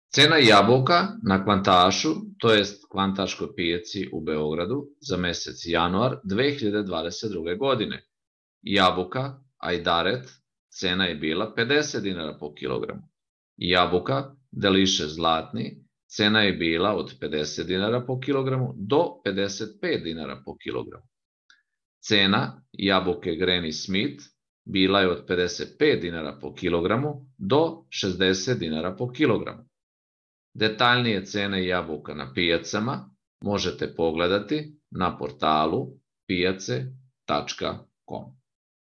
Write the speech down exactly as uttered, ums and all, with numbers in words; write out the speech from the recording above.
Cena jabuka na Kvantašu, to jest Kvantaškoj pijaci u Beogradu, za mesec januar dve hiljade dvadeset druge. godine. Jabuka Ajdaret, cena je bila pedeset dinara po kilogramu. Jabuka Delicious Zlatni, cena je bila od pedeset dinara po kilogramu do pedeset pet dinara po kilogramu. Cena jabuke Granny Smith bila je od pedeset pet dinara po kilogramu do šezdeset dinara po kilogramu. Detaljnije cene jabuka na pijacama možete pogledati na portalu pijace tačka com.